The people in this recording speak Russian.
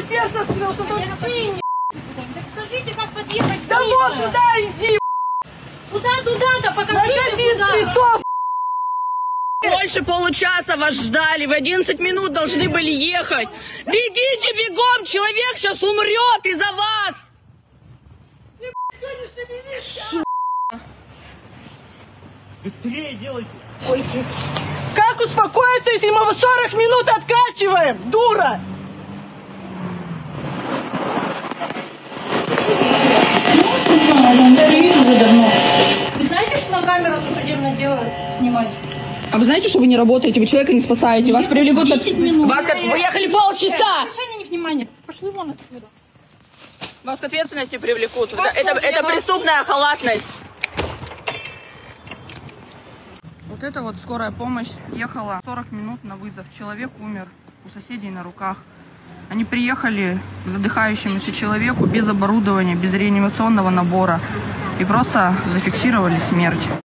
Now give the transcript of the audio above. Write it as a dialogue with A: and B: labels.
A: мое сердце остановилось, он тут синий.
B: Так скажите, как подъехать?
A: Да
B: ближе.
A: вот туда иди.
B: Куда туда-то? Покажите,
A: Магазин
B: куда.
A: цветов.
C: Больше получаса вас ждали, в 11 минут должны были ехать. Бегите бегом, человек сейчас умрет из-за вас.
D: Быстрее делайте!
A: Как успокоиться, если мы 40 минут откачиваем? Дура!
B: Он стоит уже давно. Вы знаете, что на камеру судебное дело снимать?
C: А вы знаете, что вы не работаете, вы человека не спасаете, вас привлекут...
B: 10 минут.
C: Вас как... Вы ехали полчаса!
B: Обращай на них внимание. Пошли вон отсюда.
C: Вас к ответственности привлекут. Это преступная халатность. Вот это вот скорая помощь ехала 40 минут на вызов. Человек умер у соседей на руках. Они приехали к задыхающемуся человеку без оборудования, без реанимационного набора и просто зафиксировали смерть.